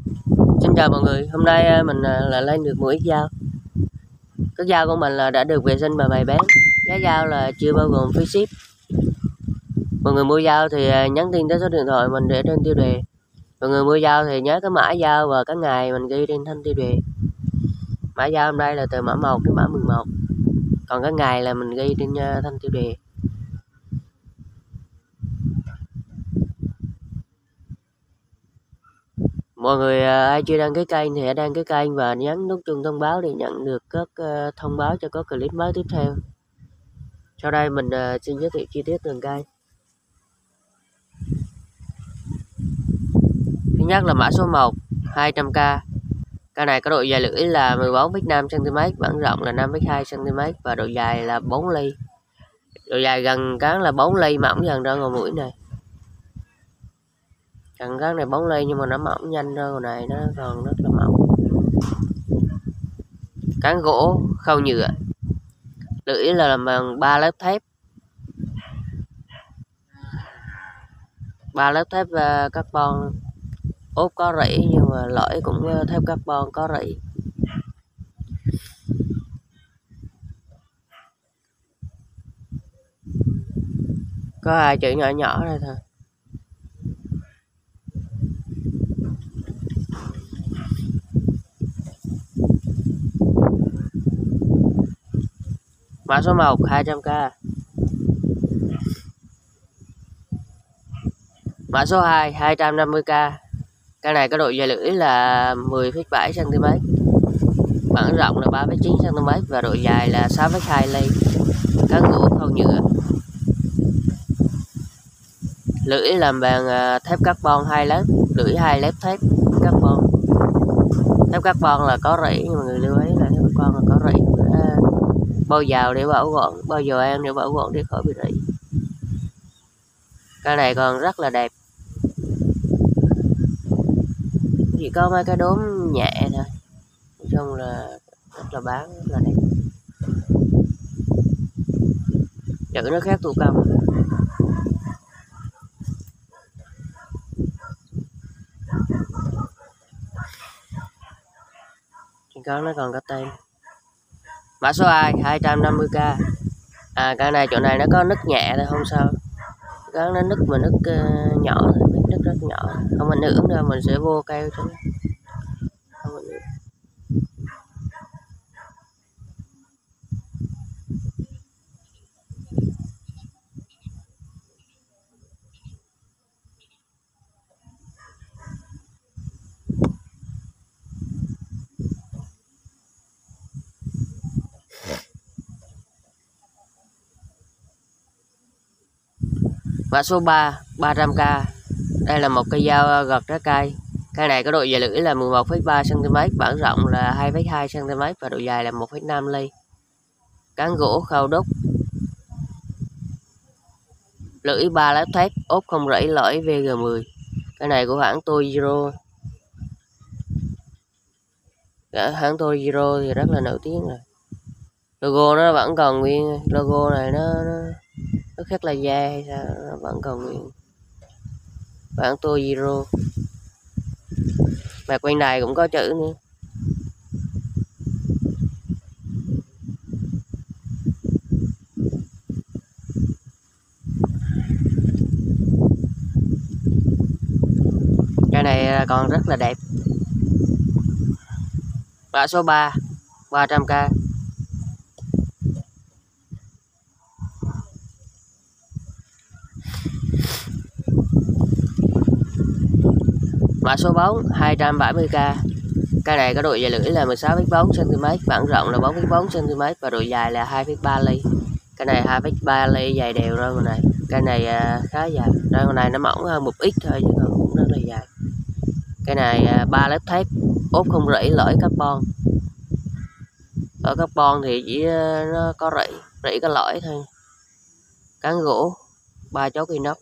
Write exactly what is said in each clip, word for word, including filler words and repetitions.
Xin chào mọi người, hôm nay mình là lên được một ít dao. Các dao của mình là đã được vệ sinh và bày bán. Giá dao là chưa bao gồm phí ship. Mọi người mua dao thì nhắn tin tới số điện thoại mình để trên tiêu đề. Mọi người mua dao thì nhớ cái mã dao và cái ngày mình ghi trên thanh tiêu đề. Mã dao hôm nay là từ mã một đến mã mười một. Còn cái ngày là mình ghi trên thanh tiêu đề. Mọi người ai chưa đăng ký kênh thì hãy đăng ký kênh và nhấn nút chuông thông báo để nhận được các thông báo cho các clip mới tiếp theo. Sau đây mình xin giới thiệu chi tiết từng cây. Thứ nhất là mã số một hai trăm k. Cây này có độ dài lưỡi là mười bốn phẩy năm xăng ti mét, bản rộng là năm phẩy hai xăng ti mét và độ dài là bốn ly. Độ dài gần cán là bốn ly, mỏng dần ra ngoài mũi này. Gần cán này bốn ly nhưng mà nó mỏng nhanh ra ngoài này, nó còn rất là mỏng. Cán gỗ khâu nhựa. Lưỡi là làm bằng ba lớp thép. ba lớp thép carbon ốp có rỉ nhưng mà lõi cũng thép carbon có rỉ. Có hai chữ nhỏ nhỏ đây thôi. Mã số một hai trăm k. Mã số hai hai trăm năm mươi k. Cái này có độ dài lưỡi là mười phẩy bảy xăng ti mét, bản rộng là ba phẩy chín xăng ti mét và độ dài là sáu phẩy hai ly. Cán gỗ khâu nhựa. Lưỡi làm bằng thép carbon hai lớp, lưỡi hai lớp thép carbon. Thép carbon là có rỉ, nhưng mà người lưu ý là thép carbon là có rỉ. Bao dầu để bảo quản, bao dầu ăn để bảo quản để khỏi bị rỉ. Cái này còn rất là đẹp. Chỉ có mấy cái đốm nhẹ thôi, nói chung là rất là bán rất là đẹp. Chữ nó khác thủ công. Trên có nó còn có tên. Mã số hai hai trăm năm mươi k. À, cái này chỗ này nó có nứt nhẹ thôi không sao. Cái nó nứt mà nứt uh, nhỏ thôi, nứt rất nhỏ, không ảnh hưởng đâu, mình sẽ vô keo cho nó. Không ảnh hưởng. Mã số ba ba trăm k. Đây là một cây dao gọt trái cây. Cây này có độ dài lưỡi là mười một phẩy ba xăng ti mét, bản rộng là hai phẩy hai xăng ti mét và độ dài là một phẩy năm ly. Cán gỗ khâu đúc. Lưỡi ba lớp thép ốp không rỉ, lõi vê giê mười. Cái này của hãng Tojiro. Hãng Tojiro thì rất là nổi tiếng rồi. Logo nó vẫn còn nguyên, logo này nó nó, nó khác là da hay sao, nó vẫn còn nguyên. Hãng Tojiro. Mặt bên này cũng có chữ nữa. Cái này còn rất là đẹp. Mã số ba ba trăm k. Mã số bốn hai trăm bảy mươi k. Cái này có độ dài lưỡi là mười sáu phẩy bốn xăng ti mét, bản rộng là bốn phẩy bốn xăng ti mét và độ dài là hai phẩy ba ly. Cái này hai phẩy ba ly, dài đều ra ngoài này. Cái này khá dài, ra ngoài này nó mỏng hơn một ít thôi chứ còn cũng rất là dài. Cái này ba lớp thép ốp không rỉ, lõi carbon. Lõi carbon thì chỉ nó có rỉ, rỉ cái lõi thôi. Cán gỗ ba chốt inox.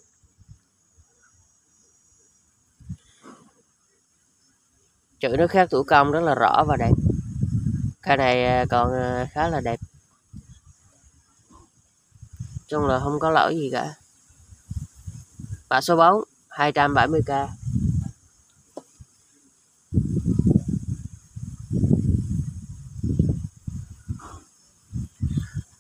Chữ nó khác thủ công rất là rõ và đẹp. Cái này còn khá là đẹp, chung là không có lỗi gì cả. Mã số bốn hai trăm bảy mươi k.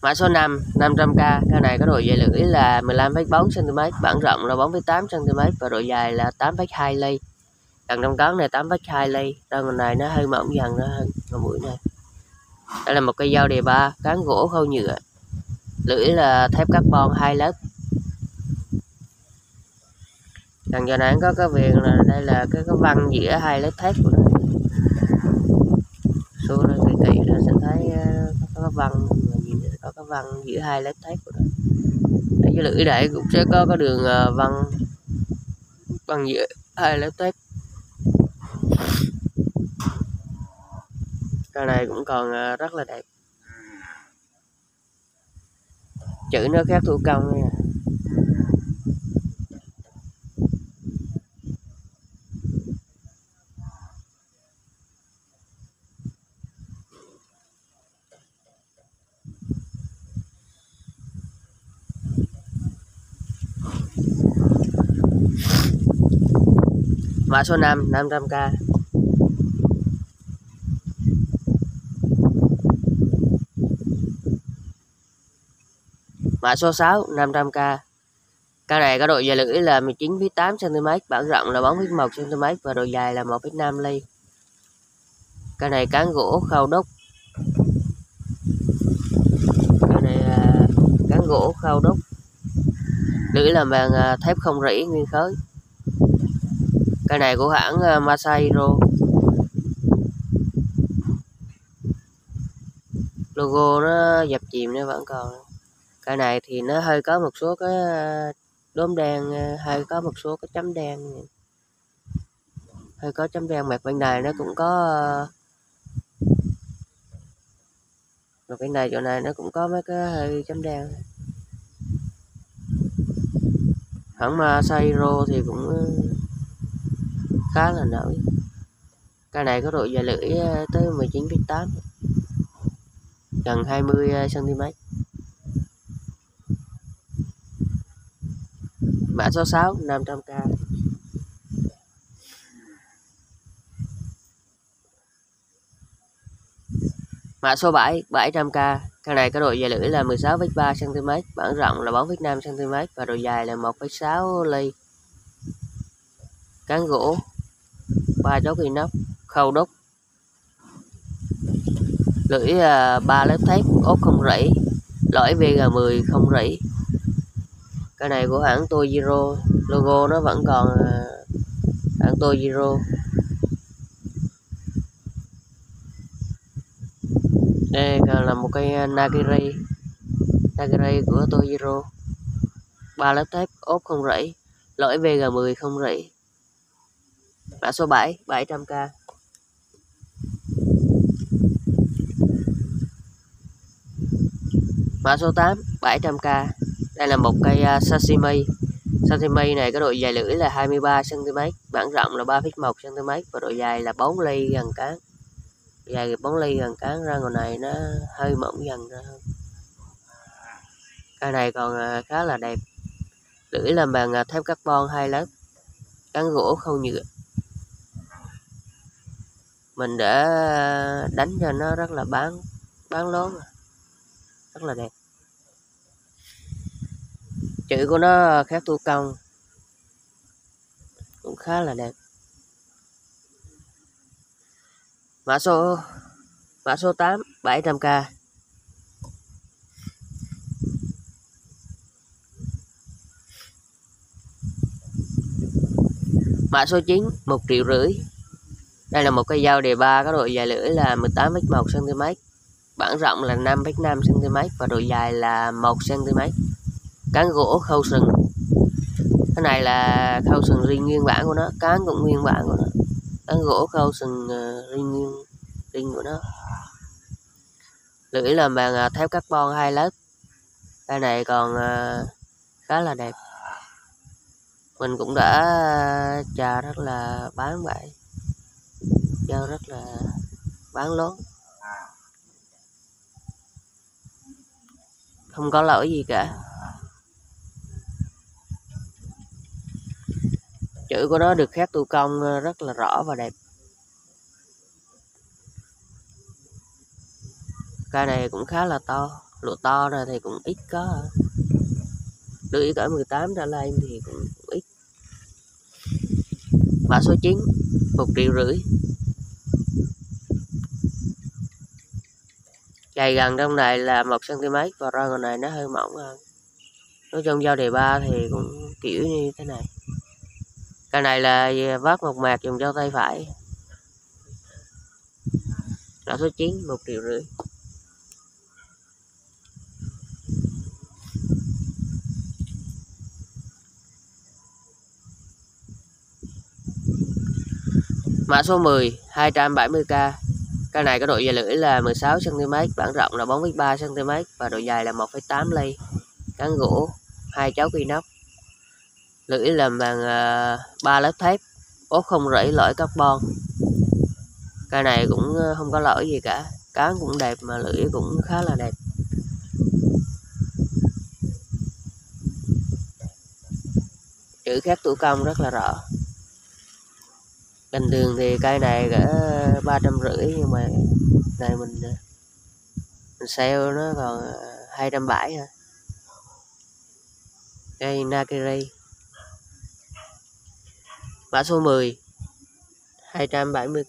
Mã số năm năm trăm k, cái này có độ dày lưỡi là mười lăm phẩy bốn xăng-ti-mét, bản rộng là bốn phẩy tám xăng-ti-mét và độ dài là tám phẩy hai ly. Cần trong cán này tám phẩy hai ly, rồi mình này nó hơi mỏng dần ra hơn ở mũi này. Đây là một cây dao đề ba, cán gỗ khâu nhựa, lưỡi là thép carbon hai lớp. Đằng giờ này có cái viền là đây là cái cái văng giữa hai lớp thép của nó. Xuống đây kỹ kỹ là sẽ thấy có cái văng, nhìn có cái văng giữa hai lớp thép của nó. Ở dưới lưỡi đẩy cũng sẽ có cái đường văng văng giữa hai lớp thép. Cái này cũng còn rất là đẹp. Chữ nó khác thủ công nha. Mã số năm năm trăm k. Mã số sáu năm trăm k. Cái này có độ dài lưỡi là mười chín phẩy tám xăng-ti-mét, bản rộng là bốn phẩy một xăng-ti-mét và độ dài là một phẩy năm ly. Cái này cán gỗ khâu đúc. Cái này là cán gỗ khâu đúc. Lưỡi là bằng thép không rỉ nguyên khối. Cái này của hãng Masahiro. Logo nó dập chìm nó vẫn còn. Cái này thì nó hơi có một số cái đốm đen, hơi có một số cái chấm đen, hơi có chấm đen. Mặt bên này nó cũng có, mặt bên này chỗ này nó cũng có mấy cái hơi chấm đen. Hãng Masahiro thì cũng khá là nổi. Cái này có độ dài lưỡi tới mười chín phẩy tám, gần hai mươi xăng-ti-mét. Mã số sáu năm trăm k. Mã số bảy bảy trăm k. Cái này có độ dài lưỡi là mười sáu phẩy ba xăng-ti-mét, bản rộng là bốn phẩy năm xăng-ti-mét và độ dài là một phẩy sáu ly. Cán gỗ, ba chốt inox, khâu đúc. Lưỡi ba lớp thép, ốp không rỉ, lõi vê giê mười không rỉ. Cái này của hãng Tojiro, logo nó vẫn còn hãng Tojiro. Đây là một cây Nagiri, Nagiri của Tojiro, ba lớp thép, ốp không rỉ, lõi vê giê mười không rỉ. Mã số bảy bảy trăm k. Mã số tám bảy trăm k. Đây là một cây sashimi. Sashimi này có độ dài lưỡi là hai mươi ba xăng-ti-mét, bản rộng là ba phẩy một xăng-ti-mét và độ dài là bốn ly gần cán. Dài bốn ly gần cán, ra ngoài này nó hơi mỏng dần ra hơn. Cái này còn khá là đẹp. Lưỡi làm bằng thép carbon hai lớp, cán gỗ khâu nhựa. Mình để đánh cho nó rất là bán bán lố, rất là đẹp. Chữ của nó khác thủ công, cũng khá là đẹp. Mã số mã số tám bảy trăm k. Mã số chín một triệu rưỡi. Đây là một cây dao đề ba, có độ dài lưỡi là mười tám phẩy một xăng-ti-mét, bản rộng là năm phẩy năm xăng-ti-mét và độ dài là một xăng-ti-mét. Cán gỗ khâu sừng. Cái này là khâu sừng riêng nguyên bản của nó, cán cũng nguyên bản của nó. Cán gỗ khâu sừng riêng nguyên riêng của nó. Lưỡi làm bằng thép carbon hai lớp. Cái này còn khá là đẹp. Mình cũng đã chà rất là bán vậy, dao rất là bán lố, không có lỗi gì cả. Chữ của nó được khắc thủ công rất là rõ và đẹp. Cây này cũng khá là to, Độ to ra thì cũng ít có. Lưỡi cỡ mười tám trở lên thì cũng, cũng ít. Mã số chín một triệu rưỡi. Dày gần trong này là một xăng ti mét và roi còn này nó hơi mỏng hơn. Nói chung dao đề ba thì cũng kiểu như thế này. Cái này là vác một mạc dùng dao tay phải. Mã số chín một triệu rưỡi. Mã số mười hai trăm bảy mươi k. Cái này có độ dài lưỡi là mười sáu xăng ti mét, bản rộng là bốn phẩy ba xăng ti mét và độ dài là một phẩy tám ly. Cán gỗ hai chấu inox. Lưỡi làm bằng ba lớp thép, ốp không rỉ lõi carbon. Cái này cũng không có lỗi gì cả, cán cũng đẹp mà lưỡi cũng khá là đẹp. Chữ khắc thủ công rất là rõ. Bình thường thì cây này cả ba trăm rưỡi nhưng mà này mình mình sale nó còn hai trăm bảy thôi. Cây Nakiri. Mã số mười hai trăm bảy mươi k.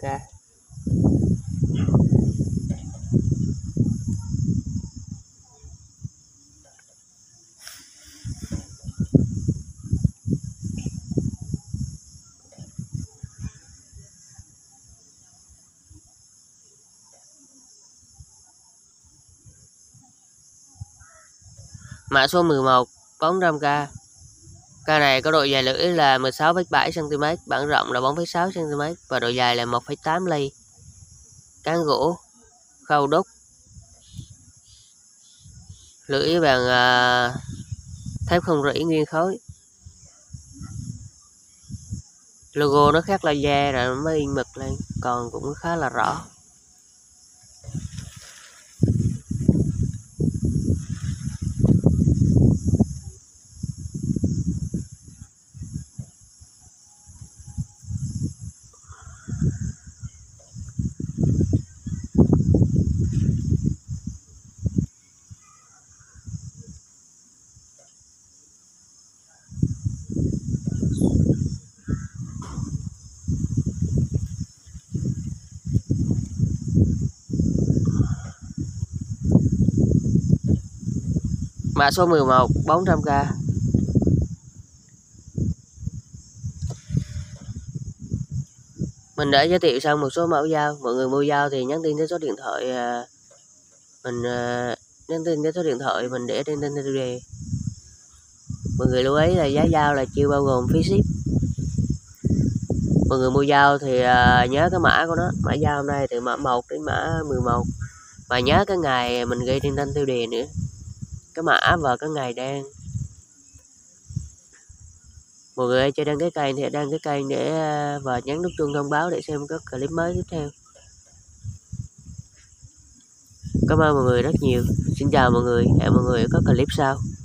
Mã số mười một bốn trăm k. Cây này có độ dài lưỡi là mười sáu phẩy bảy xăng ti mét, bản rộng là bốn phẩy sáu xăng ti mét và độ dài là một phẩy tám ly. Cán gỗ khâu đúc. Lưỡi bằng uh, thép không rỉ nguyên khối. Logo nó khắc laser rồi mới in mực lên, còn cũng khá là rõ. Mã số mười một bốn trăm k. Mình đã giới thiệu xong một số mẫu dao. Mọi người mua dao thì nhắn tin đến số điện thoại mình nhắn tin đến số điện thoại mình để trên tên đề. Mọi người lưu ý là giá dao là chưa bao gồm phí ship. Mọi người mua dao thì nhớ cái mã của nó, mã dao hôm nay từ mã một đến mã mười một, và nhớ cái ngày mình ghi trên tên tiêu đề nữa, cái mã và cái ngày đen. Mọi người cho đăng ký kênh thì đăng ký kênh để và nhấn nút chuông thông báo để xem các clip mới tiếp theo. Cảm ơn mọi người rất nhiều. Xin chào mọi người, hẹn mọi người ở các clip sau.